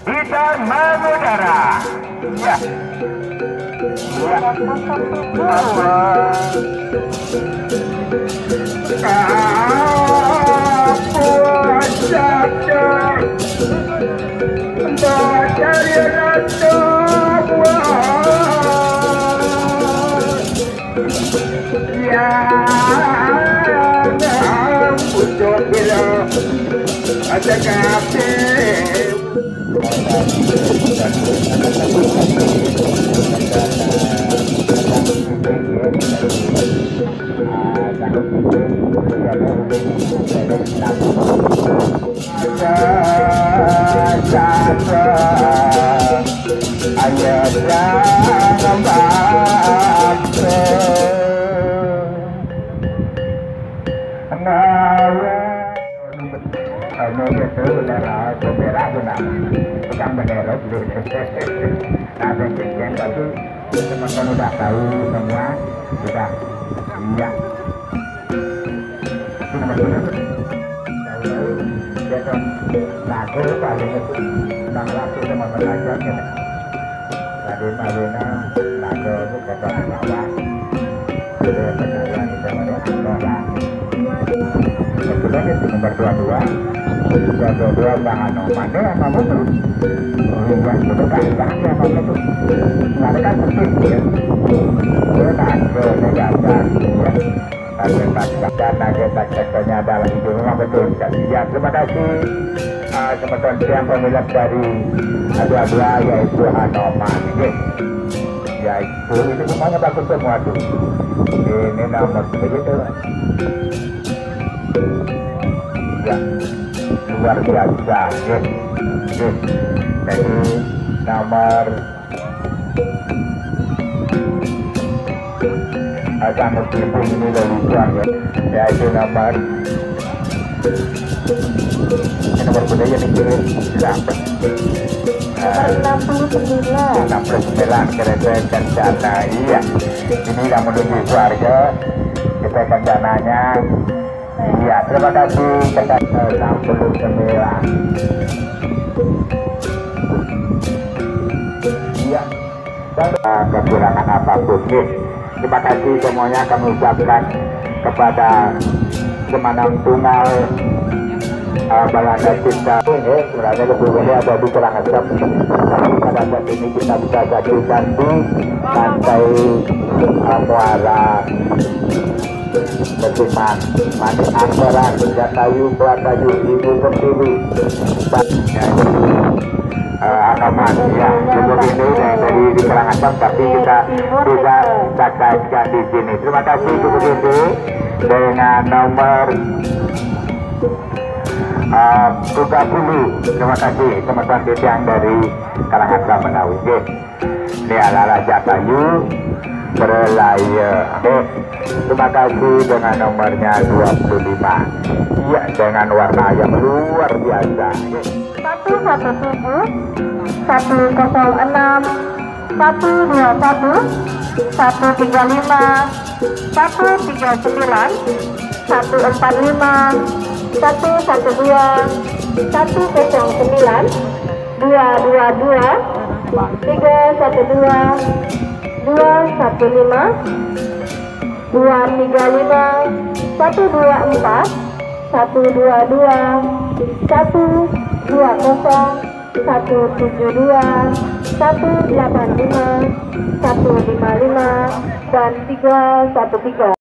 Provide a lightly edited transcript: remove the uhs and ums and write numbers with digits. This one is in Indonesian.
kita mengudara. Ya. Ada kafe. Teman-teman udah tahu semua, sudah iya. Itu nomor satu. Tahu dia kan lagu paling itu tentang lagu sama belajar kan. Tadi Malina lagu itu kata bawah. Sudah perjalanan itu mana sekolah. Kebetulan itu nomor 22 bahan mana yang mau terus. Yang itu kan yang mau terus. Lalu kan seperti ya. Kita ke negara ya. Karena kita ceknya adalah itu memang betul sekali. Ya, terima kasih teman-teman yang pemilik dari dua yaitu Hanoman. Ya itu semuanya bagus semua tuh. Ini nomor begitu. Ya, luar biasa. Jadi nomor agak meskipun ini dari Juang ya itu nomor budaya dikirim sampai 69 kira-kira kencana. Iya, ini sudah menuju keluarga kita kencananya. Iya, terima kasih kita 69. Iya, dan kekurangan apapun nih. Terima kasih semuanya kami ucapkan kepada Semanang Tunggal Balanda Cinta. Sebenarnya kebutuhannya ada di Karangasem. Pada saat ini kita bisa saksikan di pantai Muara Besiman, Manik Angkoran, Jatayu, Buatayu, Ibu Pertiwi, Anoman ya, untuk ini dari di Karangasem, tapi kita bisa saksikan di sini. Terima kasih untuk ini dengan nomor 30. Terima kasih teman-teman yang dari Karangasem Menawi. Ini adalah Jatayu Berlaya. Terima kasih dengan nomornya 25. Iya, dengan warna yang luar biasa. 117, 106, 121, 135, 139, 145, 112, 109, 222, 312, 215, 235, 124, 122, 120, 172, 185, 155, dan 313.